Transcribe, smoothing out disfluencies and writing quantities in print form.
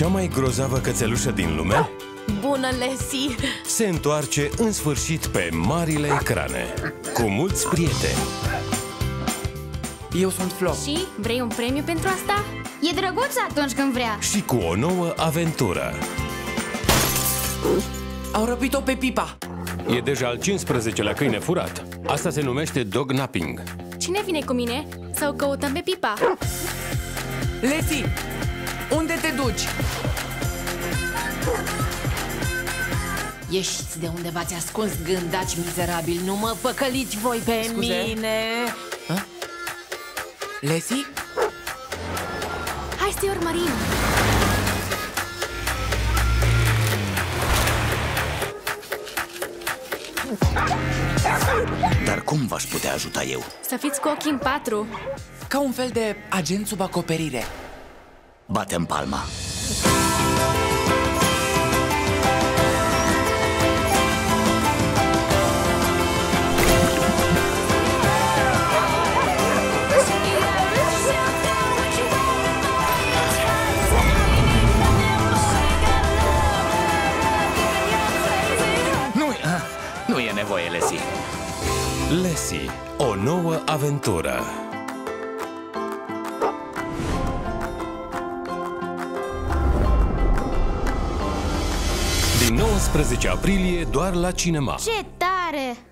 Cea mai grozavă cățelușă din lume Bună, Leslie! se întoarce în sfârșit pe marile ecrane, cu mulți prieteni. Eu sunt Flo. Și? Vrei un premiu pentru asta? E drăguț atunci când vrea. Și cu o nouă aventură. Au răpit-o pe Pipa. E deja al 15-lea câine furat. Asta se numește dog napping. Cine vine cu mine? Sau căutăm pe Pipa? Leslie, unde te duci? Ieșiți de unde v-ați ascuns, gândaci mizerabil. Nu mă păcăliți voi pe Scuze? mine. Leslie? Hai să-i urmărim! Dar cum v-aș putea ajuta eu? Să fiți cu ochii în patru. Ca un fel de agent sub acoperire. Batem palma. Nu e nevoie, Leslie. Leslie, o nouă aventură. Din 19 aprilie doar la cinema. Ce tare!